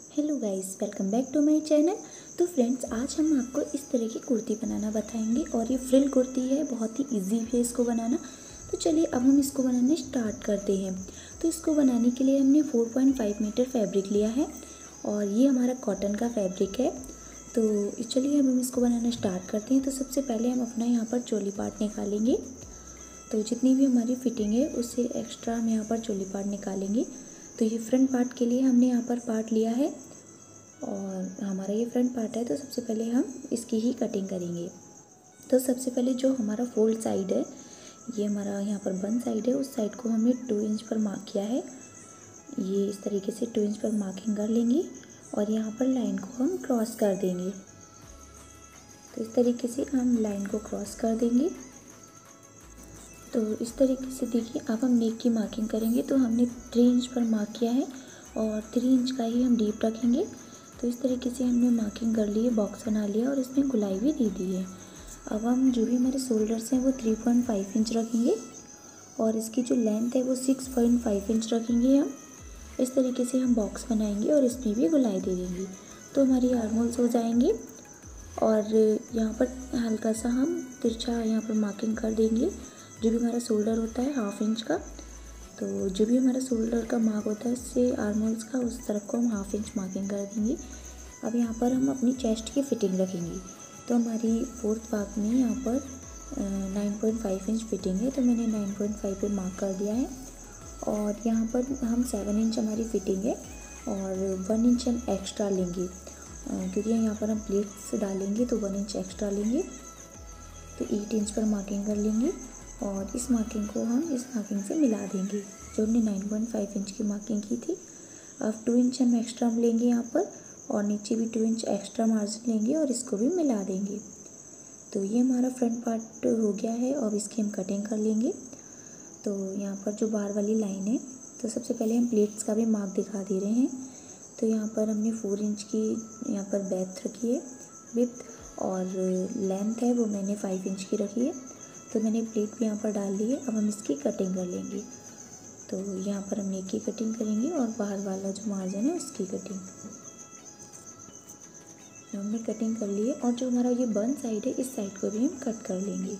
Hello guys, welcome back to my channel. तो friends, आज हम आपको इस तरह की कुर्ती बनाना बताएंगे और ये फ्रिल कुर्ती है, बहुत ही इजी है इसको बनाना। तो चलिए अब हम इसको बनाना स्टार्ट करते हैं। तो इसको बनाने के लिए हमने 4.5 मीटर फैब्रिक लिया है और ये हमारा कॉटन का फैब्रिक है। तो चलिए अब हम इसको बनाना स्टार्ट करते हैं। तो सबसे पहले हम अपना यहाँ पर चोली पार्ट निकालेंगे। तो जितनी भी हमारी फिटिंग है उससे एक्स्ट्रा हम यहाँ पर चोली पार्ट निकालेंगे। तो ये फ्रंट पार्ट के लिए हमने यहाँ पर पार्ट लिया है और हमारा ये फ्रंट पार्ट है। तो सबसे पहले हम इसकी ही कटिंग करेंगे। तो सबसे पहले जो हमारा फोल्ड साइड है, ये हमारा यहाँ पर बंद साइड है, उस साइड को हमने 2 इंच पर मार्क किया है। ये इस तरीके से 2 इंच पर मार्किंग कर लेंगे और यहाँ पर लाइन को हम क्रॉस कर देंगे। तो इस तरीके से हम लाइन को क्रॉस कर देंगे। तो इस तरीके से देखिए, अब हम नेक की मार्किंग करेंगे। तो हमने 3 इंच पर मार्क किया है और 3 इंच का ही हम डीप रखेंगे। तो इस तरीके से हमने मार्किंग कर ली है, बॉक्स बना लिया और इसमें गुलाई भी दे दी है। अब हम जो भी हमारे शोल्डर्स हैं वो 3.5 इंच रखेंगे और इसकी जो लेंथ है वो 6.5 इंच रखेंगे हम। इस तरीके से हम बॉक्स बनाएंगे और इसमें भी गुलाई दे देंगे। तो हमारी आर्म होल्स हो जाएंगे और यहाँ पर हल्का सा हम तिरछा यहाँ पर मार्किंग कर देंगे। जो भी हमारा शोल्डर होता है 1/2 इंच का, तो जो भी हमारा शोल्डर का मार्क होता है इससे आर्म होल्स का, उस तरफ को हम 1/2 इंच मार्किंग कर देंगे। अब यहाँ पर हम अपनी चेस्ट की फिटिंग रखेंगे। तो हमारी 4th पार्ट में यहाँ पर 9.5 इंच फिटिंग है। तो मैंने 9.5 पे मार्क कर दिया है और यहाँ पर हम 7 इंच हमारी फिटिंग है और 1 इंच हम एक्स्ट्रा लेंगे क्योंकि यहाँ पर हम प्लेट्स डालेंगे तो 1 इंच एक्स्ट्रा लेंगे। तो 8 इंच पर मार्किंग कर लेंगे और इस मार्किंग को हम इस मार्किंग से मिला देंगे जो हमने 9.5 इंच की मार्किंग की थी। अब 2 इंच हम एक्स्ट्रा लेंगे यहाँ पर और नीचे भी 2 इंच एक्स्ट्रा मार्जिन लेंगे और इसको भी मिला देंगे। तो ये हमारा फ्रंट पार्ट हो गया है। अब इसकी हम कटिंग कर लेंगे। तो यहाँ पर जो बार वाली लाइन है, तो सबसे पहले हम प्लेट्स का भी मार्क दिखा दे रहे हैं। तो यहाँ पर हमने 4 इंच की यहाँ पर बेथ रखी है, विथ, और लेंथ है वो मैंने 5 इंच की रखी है। तो मैंने प्लेट भी यहाँ पर डाल ली है। अब हम इसकी कटिंग कर लेंगे। तो यहाँ पर हम नेक की कटिंग करेंगे और बाहर वाला जो मार्जिन है उसकी कटिंग हमने कटिंग कर ली है। और जो हमारा ये बंद साइड है, इस साइड को भी हम कट कर लेंगे।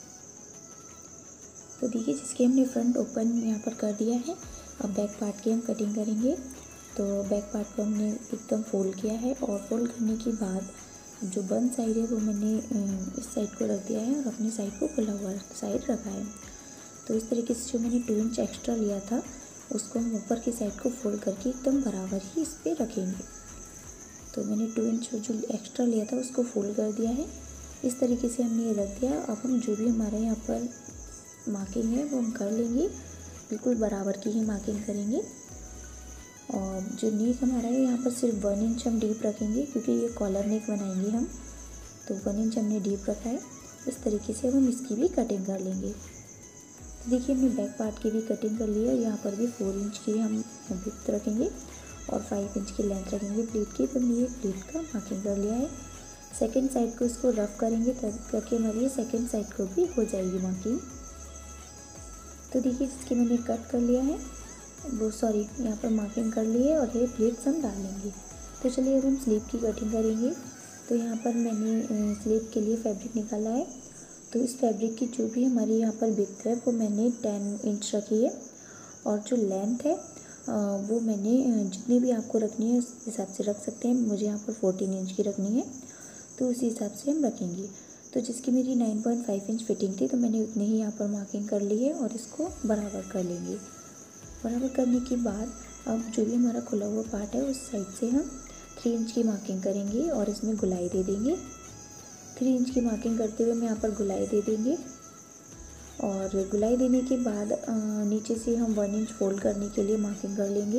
तो देखिए, जिसके हमने फ्रंट ओपन यहाँ पर कर दिया है। अब बैक पार्ट की हम कटिंग करेंगे। तो बैक पार्ट को हमने एकदम फोल्ड किया है और फोल्ड करने के बाद जो बंद साइड है वो मैंने इस साइड को रख दिया है और अपनी साइड को खुला हुआ साइड रखा है। तो इस तरीके से जो मैंने 2 इंच एक्स्ट्रा लिया था उसको हम ऊपर की साइड को फोल्ड करके एकदम बराबर ही इस पर रखेंगे। तो मैंने 2 इंच जो एक्स्ट्रा लिया था उसको फोल्ड कर दिया है। इस तरीके से हमने ये रख दिया। अब हम जो भी हमारे यहाँ पर मार्किंग है वो हम कर लेंगे, बिल्कुल बराबर की ही मार्किंग करेंगे। और जो नेक हमारा है यहाँ पर सिर्फ 1 इंच हम डीप रखेंगे क्योंकि ये कॉलर नेक बनाएंगे हम। तो 1 इंच हमने डीप रखा है। इस तरीके से अब हम इसकी भी कटिंग कर लेंगे। तो देखिए, हमने बैक पार्ट की भी कटिंग कर ली है। यहाँ पर भी 4 इंच की हम विड्थ रखेंगे और 5 इंच की लेंथ रखेंगे प्लेट की। तो हमने ये प्लेट का मार्किंग कर लिया है। सेकेंड साइड को इसको रफ करेंगे ताकि हमारी ये सेकेंड साइड को भी हो जाएगी मार्किंग। तो देखिए, जिसकी मैंने कट कर लिया है वो यहाँ पर मार्किंग कर ली है और ये प्लेट्स हम डालेंगे। तो चलिए अब हम स्लीव की कटिंग करेंगे। तो यहाँ पर मैंने स्लीव के लिए फैब्रिक निकाला है। तो इस फैब्रिक की जो भी हमारी यहाँ पर विड्थ है वो मैंने 10 इंच रखी है और जो लेंथ है वो मैंने जितनी भी आपको रखनी है उस हिसाब से रख सकते हैं। मुझे यहाँ पर 14 इंच की रखनी है, तो उसी हिसाब से हम रखेंगे। तो जिसकी मेरी 9.5 इंच फिटिंग थी तो मैंने उतनी ही यहाँ पर मार्किंग कर ली है और इसको बराबर कर लेंगे। बराबर करने के बाद अब जो भी हमारा खुला हुआ पार्ट है उस साइड से हम 3 इंच की मार्किंग करेंगे और इसमें गुलाई दे देंगे। 3 इंच की मार्किंग करते हुए हम यहाँ पर गुलाई दे देंगे और गुलाई देने के बाद नीचे से हम 1 इंच फोल्ड करने के लिए मार्किंग कर लेंगे।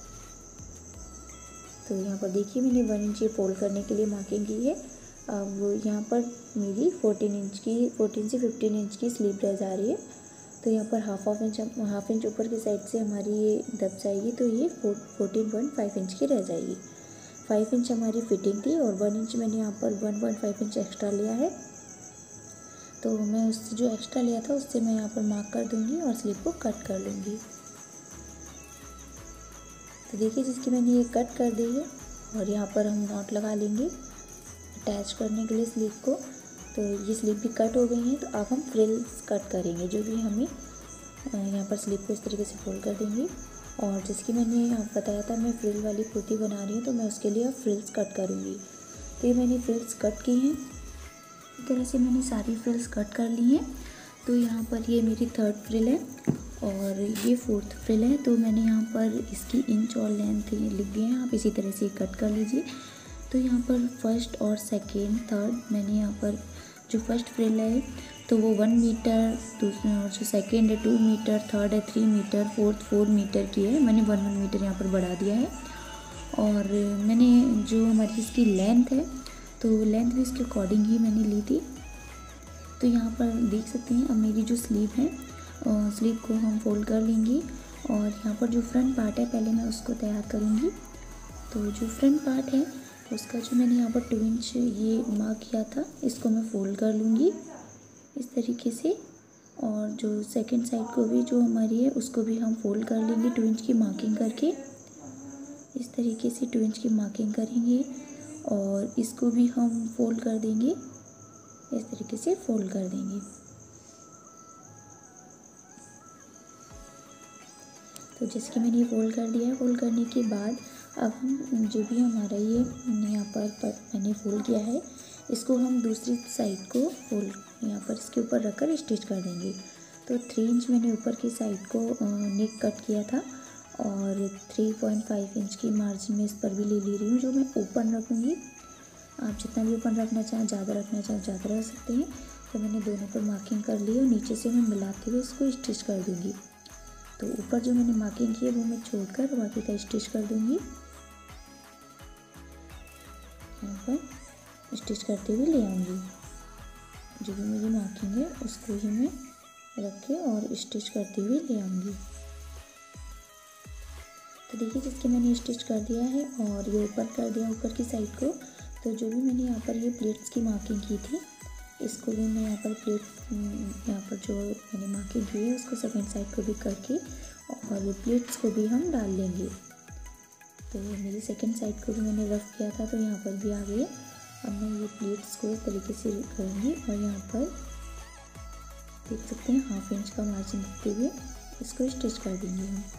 तो यहाँ पर देखिए, मैंने 1 इंच ये फोल्ड करने के लिए मार्किंग की है। अब यहाँ पर मेरी 14 से 15 इंच की स्लीव रह जा रही है। तो यहाँ पर हाफ इंच ऊपर की साइड से हमारी ये दब जाएगी। तो ये 14.5 इंच की रह जाएगी। 5 इंच हमारी फिटिंग थी और 1 इंच मैंने यहाँ पर 1.5 इंच एक्स्ट्रा लिया है। तो मैं उससे जो एक्स्ट्रा लिया था उससे मैं यहाँ पर मार्क कर दूँगी और स्लीव को कट कर लूँगी। तो देखिए, जिसकी मैंने ये कट कर दी है और यहाँ पर हम नॉट लगा लेंगे अटैच करने के लिए स्लीव को। तो ये स्लीव भी कट हो गई है। तो अब हम फ्रिल्स कट करेंगे, जो भी हमें यहाँ पर स्लीव को इस तरीके से फोल्ड कर देंगे। और जैसे कि मैंने बताया था मैं फ्रिल वाली कुर्ती बना रही हूँ, तो मैं उसके लिए अब फ्रिल्स कट करूँगी। तो ये मैंने फ्रिल्स कट की हैं। इस तरह से मैंने सारी फ्रिल्स कट कर ली हैं। तो यहाँ पर ये मेरी 3rd फ्रिल है और ये 4th फ्रिल है। तो मैंने यहाँ पर इसकी इंच और लेंथ लिख दिए हैं, आप इसी तरह से कट कर लीजिए। तो यहाँ पर 1st और 2nd 3rd मैंने यहाँ पर जो 1st फ्रिल है तो वो 1 मीटर, और जो 2nd है 2 मीटर, 3rd है 3 मीटर, 4th 4 मीटर की है। मैंने 1 मीटर यहाँ पर बढ़ा दिया है। और मैंने जो हमारी इसकी लेंथ है तो लेंथ भी इसके अकॉर्डिंग ही मैंने ली थी। तो यहाँ पर देख सकते हैं अब मेरी जो स्लीव है स्लीव को हम फोल्ड कर लेंगे। और यहाँ पर जो फ्रंट पार्ट है पहले मैं उसको तैयार करूँगी। तो जो फ्रंट पार्ट है उसका जो मैंने यहाँ पर 2 इंच ये मार्क किया था, इसको मैं फोल्ड कर लूँगी इस तरीके से। और जो सेकंड साइड को भी जो हमारी है उसको भी हम फोल्ड कर लेंगे 2 इंच की मार्किंग करके। इस तरीके से 2 इंच की मार्किंग करेंगे और इसको भी हम फोल्ड कर देंगे, इस तरीके से फोल्ड कर देंगे। तो जैसे कि मैंने ये फोल्ड कर दिया है, फोल्ड करने के बाद अब हम जो भी हमारा ये यहाँ पर मैंने फोल्ड किया है इसको हम दूसरी साइड को फोल्ड यहाँ पर इसके ऊपर रखकर स्टिच कर देंगे। तो 3 इंच मैंने ऊपर की साइड को नेक कट किया था और 3.5 इंच की मार्जिन में इस पर भी ले रही हूँ, जो मैं ओपन रखूँगी। आप जितना भी ओपन रखना चाहें, ज़्यादा रखना चाहें ज़्यादा रख सकते हैं। तो मैंने दोनों पर मार्किंग कर ली और नीचे से मैं मिलाते हुए इसको स्टिच कर दूँगी। तो ऊपर जो मैंने मार्किंग की है वो मैं छोड़कर बाकी का स्टिच कर दूँगी। यहाँ पर स्टिच करते हुए ले आऊँगी, जो भी मेरी मार्किंग है उसको ही मैं रख के और स्टिच करते हुए ले आऊँगी। तो देखिए जिसके मैंने स्टिच कर दिया है और ये ऊपर कर दिया ऊपर की साइड को। तो जो भी मैंने यहाँ पर ये प्लेट्स की मार्किंग की थी इसको भी मैं यहाँ पर यहाँ पर जो मैंने मार्किंग की है उसको सेकंड साइड को भी करके और प्लेट्स को भी हम डाल लेंगे। तो मेरी सेकंड साइड को भी मैंने रफ किया था तो यहाँ पर भी आ गई। अब मैं ये प्लेट्स को इस तरीके से करूँगी और यहाँ पर देख सकते हैं 1/2 इंच का मार्जिन रखते हुए इसको स्टिच कर देंगे हम।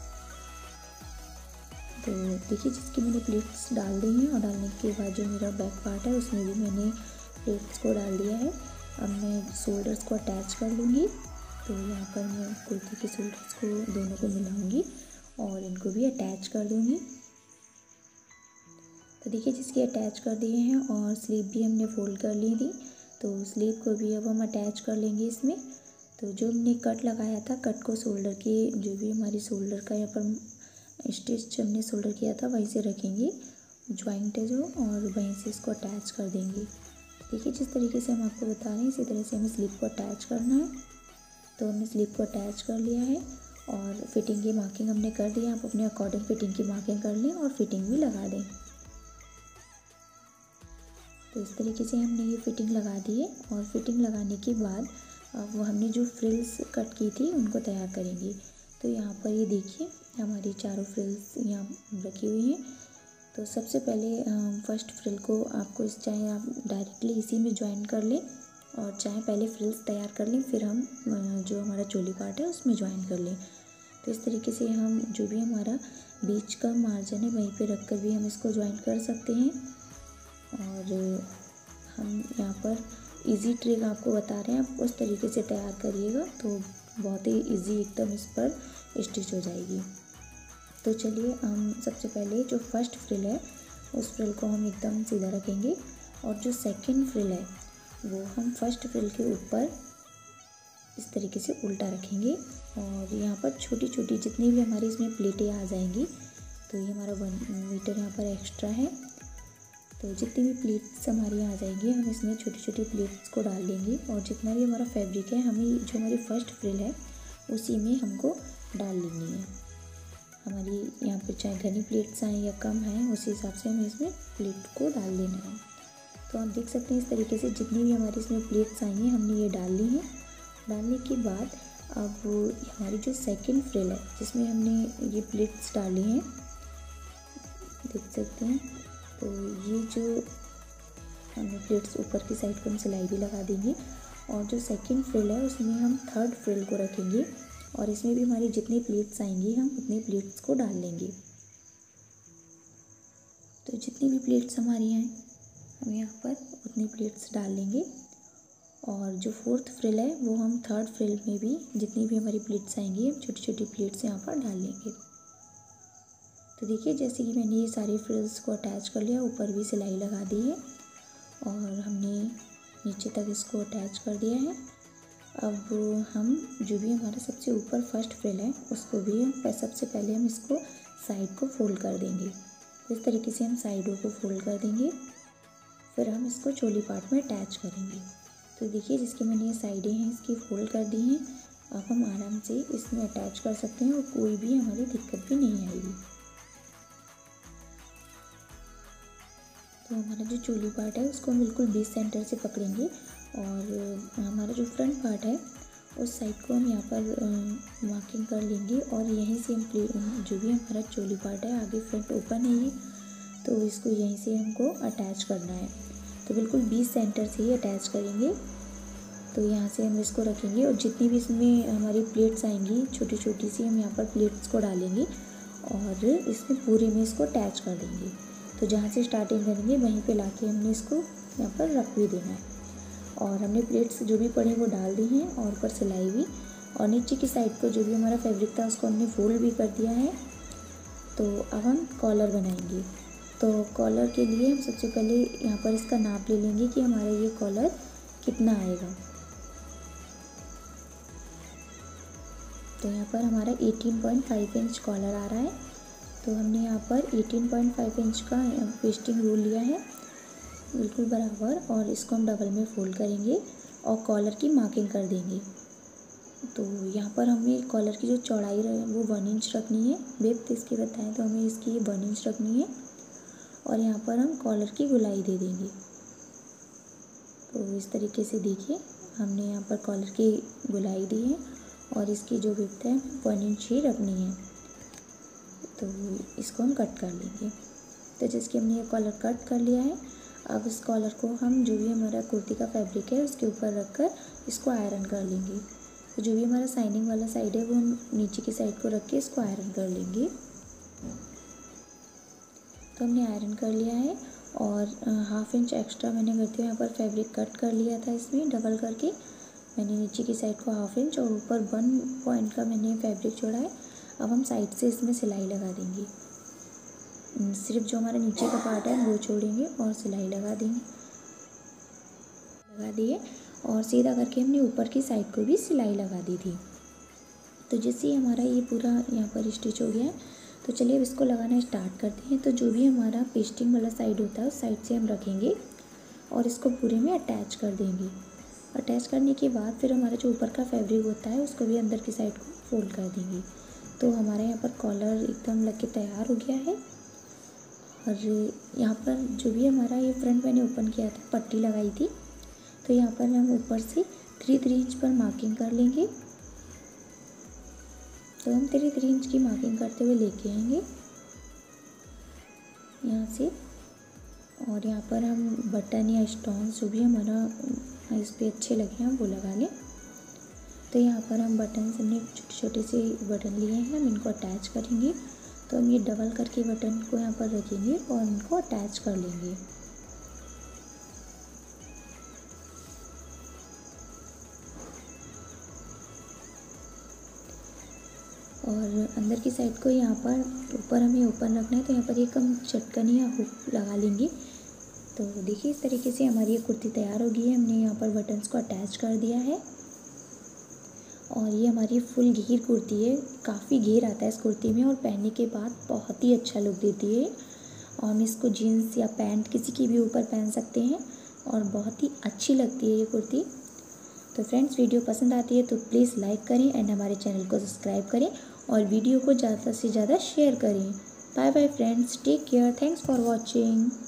तो देखिए जिसकी मैंने प्लेट्स डाल दी हैं और डालने के बाद जो मेरा बैक पार्ट है उसमें भी मैंने प्लेट्स को डाल दिया है। अब मैं शोल्डर्स को अटैच कर लूँगी। तो यहाँ पर मैं कुर्ती के शोल्डर्स को दोनों को मिलाऊंगी और इनको भी अटैच कर दूँगी। तो देखिए जिसके अटैच कर दिए हैं और स्लीव भी हमने फोल्ड कर ली थी, तो स्लीव को भी अब हम अटैच कर लेंगे इसमें। तो जो हमने कट लगाया था, कट को शोल्डर के जो भी हमारी शोल्डर का यहाँ पर स्टिच हमने शोल्डर किया था वहीं से रखेंगे, जॉइंट है जो, और वहीं से इसको अटैच कर देंगे। देखिए जिस तरीके से हम आपको बता रहे हैं इसी तरह से हमें स्लीव को अटैच करना है। तो हमने स्लीव को अटैच कर लिया है और फिटिंग की मार्किंग हमने कर दी है। आप अपने अकॉर्डिंग फिटिंग की मार्किंग कर लें और फिटिंग भी लगा दें। तो इस तरीके से हमने ये फिटिंग लगा दी है और फिटिंग लगाने के बाद अब वो हमने जो फ्रिल्स कट की थी उनको तैयार करेंगे। तो यहाँ पर ये देखिए हमारी चारों फ्रिल्स यहाँ रखी हुई हैं। तो सबसे पहले फर्स्ट फ्रिल को आपको चाहे आप डायरेक्टली इसी में ज्वाइन कर लें और चाहे पहले फ्रिल्स तैयार कर लें फिर हम जो हमारा चोली पार्ट है उसमें ज्वाइन कर लें। तो इस तरीके से हम जो भी हमारा बीच का मार्जिन है वहीं पे रख कर भी हम इसको ज्वाइन कर सकते हैं। और हम यहाँ पर इजी ट्रिक आपको बता रहे हैं, आप उस तरीके से तैयार करिएगा तो बहुत ही इजी एकदम इस पर स्टिच हो जाएगी। तो चलिए हम सबसे पहले जो फर्स्ट फ्रिल है उस फ्रिल को हम एकदम सीधा रखेंगे और जो सेकंड फ्रिल है वो हम फर्स्ट फ्रिल के ऊपर इस तरीके से उल्टा रखेंगे। और यहाँ पर छोटी छोटी जितनी भी हमारी इसमें प्लेटें आ जाएंगी, तो ये हमारा 1 मीटर यहाँ पर एक्स्ट्रा है। तो जितनी भी प्लेट्स हमारी आ जाएंगी हम इसमें छोटी छोटी प्लेट्स को डाल देंगे और जितना भी हमारा फैब्रिक है हमें जो हमारी फर्स्ट फ्रिल है उसी में हमको डाल लेनी है। हमारी यहाँ पे चाहे घनी प्लेट्स आएँ या कम हैं उसी हिसाब से हमें इसमें प्लेट को डाल लेना है। तो आप देख सकते हैं इस तरीके से जितनी भी हमारी इसमें प्लेट्स आई हैं हमने ये डाल ली हैं। डालने के बाद अब हमारी जो सेकंड फ्रिल है जिसमें हमने ये प्लेट्स डाली हैं, देख सकते हैं तो ये जो हमने प्लेट्स ऊपर की साइड को हम सिलाई भी लगा देंगे और जो सेकंड फ्रिल है उसमें हम थर्ड फ्रिल को रखेंगे और इसमें भी हमारी जितनी प्लेट्स आएंगी हम उतनी प्लेट्स को डाल लेंगे। तो जितनी भी प्लेट्स हमारी आएँ हम यहाँ पर उतनी प्लेट्स डाल लेंगे और जो फोर्थ फ्रिल है वो हम थर्ड फ्रिल में भी जितनी भी हमारी प्लेट्स आएंगी हम छोटी छोटी प्लेट्स यहाँ पर डाल लेंगे। तो देखिए जैसे कि मैंने ये सारी फ्रिल्स को अटैच कर लिया, ऊपर भी सिलाई लगा दी है और हमने नीचे तक इसको अटैच कर दिया है। अब हम जो भी हमारा सबसे ऊपर फर्स्ट फ्रिल है उसको भी हम सबसे पहले हम इसको साइड को फोल्ड कर देंगे। इस तरीके से हम साइडों को फोल्ड कर देंगे, फिर हम इसको चोली पार्ट में अटैच करेंगे। तो देखिए जिसकी मैंने ये साइडें हैं इसकी फोल्ड कर दी हैं। अब हम आराम से इसमें अटैच कर सकते हैं और कोई भी हमारी दिक्कत भी नहीं आएगी। तो हमारा जो चोली पार्ट है उसको हम बिल्कुल बीच सेंटर से पकड़ेंगे और हमारा जो फ्रंट पार्ट है उस साइड को हम यहाँ पर मार्किंग कर लेंगे और यहीं से हम जो भी हमारा चोली पार्ट है आगे फ्रंट ओपन है ये, तो इसको यहीं से हमको अटैच करना है। तो बिल्कुल बीच सेंटर से ही अटैच करेंगे। तो यहाँ से हम इसको रखेंगे और जितनी भी इसमें हमारी प्लेट्स आएंगी छोटी छोटी सी हम यहाँ पर प्लेट्स को डालेंगे और इसमें पूरे में इसको अटैच कर देंगे। तो जहाँ से स्टार्टिंग करेंगे वहीं पे लाके हमने इसको यहाँ पर रख भी देना है और हमने प्लेट्स जो भी पड़े वो डाल दी हैं और ऊपर सिलाई भी, और नीचे की साइड को जो भी हमारा फैब्रिक था उसको हमने फोल्ड भी कर दिया है। तो अब हम कॉलर बनाएंगे। तो कॉलर के लिए हम सबसे पहले यहाँ पर इसका नाप ले लेंगे कि हमारा ये कॉलर कितना आएगा। तो यहाँ पर हमारा 18.5 इंच कॉलर आ रहा है। तो हमने यहाँ पर 18.5 इंच का पेस्टिंग रूल लिया है बिल्कुल बराबर और इसको हम डबल में फोल्ड करेंगे और कॉलर की मार्किंग कर देंगे। तो यहाँ पर हमें कॉलर की जो चौड़ाई वो 1 इंच रखनी है। विड्थ इसकी बताएं तो हमें इसकी 1 इंच रखनी है और यहाँ पर हम कॉलर की गोलाई दे देंगे। तो इस तरीके से देखिए हमने यहाँ पर कॉलर की गोलाई दी है और इसकी जो विड्थ है 1 इंच ही रखनी है। तो इसको हम कट कर लेंगे। तो जिसके हमने ये कॉलर कट कर लिया है, अब इस कॉलर को हम जो भी हमारा कुर्ती का फैब्रिक है उसके ऊपर रख कर इसको आयरन कर लेंगे। तो जो भी हमारा साइनिंग वाला साइड है वो हम नीचे की साइड को रख के इसको आयरन कर लेंगे। तो हमने आयरन कर लिया है और 1/2 इंच एक्स्ट्रा मैंने करते हुए यहाँ पर फैब्रिक कट कर लिया था। इसमें डबल करके मैंने नीचे की साइड को 1/2 इंच और ऊपर 1 पॉइंट का मैंने फैब्रिक छोड़ा है। अब हम साइड से इसमें सिलाई लगा देंगे। सिर्फ जो हमारा नीचे का पार्ट है वो छोड़ेंगे और सिलाई लगा देंगे। लगा दिए और सीधा करके हमने ऊपर की साइड को भी सिलाई लगा दी थी। तो जैसे ही हमारा ये पूरा यहाँ पर स्टिच हो गया है, तो चलिए अब इसको लगाना स्टार्ट करते हैं। तो जो भी हमारा पेस्टिंग वाला साइड होता है उस साइड से हम रखेंगे और इसको पूरे में अटैच कर देंगे। अटैच करने के बाद फिर हमारा जो ऊपर का फैब्रिक होता है उसको भी अंदर की साइड को फोल्ड कर देंगे। तो हमारे यहाँ पर कॉलर एकदम लग के तैयार हो गया है। और यहाँ पर जो भी हमारा ये फ्रंट मैंने ओपन किया था, पट्टी लगाई थी, तो यहाँ पर हम ऊपर से 3 इंच पर मार्किंग कर लेंगे। तो हम 3 इंच की मार्किंग करते हुए लेके आएंगे यहाँ से और यहाँ पर हम बटन या स्टोन्स जो भी हमारा इस पर अच्छे लगे हैं वो लगा लें। तो यहाँ पर हम बटन हमने छोटे छोटे से बटन लिए हैं, हम इनको अटैच करेंगे। तो हम ये डबल करके बटन को यहाँ पर रखेंगे और इनको अटैच कर लेंगे। और अंदर की साइड को यहाँ पर ऊपर हमें ओपन रखना है, तो यहाँ पर एक हम चटकन या हुक लगा लेंगे। तो देखिए इस तरीके से हमारी ये कुर्ती तैयार हो गई है। हमने यहाँ पर बटन्स को अटैच कर दिया है और ये हमारी फुल घेर कुर्ती है। काफ़ी घेर आता है इस कुर्ती में और पहनने के बाद बहुत ही अच्छा लुक देती है। और हम इसको जीन्स या पैंट किसी की भी ऊपर पहन सकते हैं और बहुत ही अच्छी लगती है ये कुर्ती। तो फ्रेंड्स वीडियो पसंद आती है तो प्लीज़ लाइक करें एंड हमारे चैनल को सब्सक्राइब करें और वीडियो को ज़्यादा से ज़्यादा शेयर करें। Bye bye friends, take care, thanks for watching.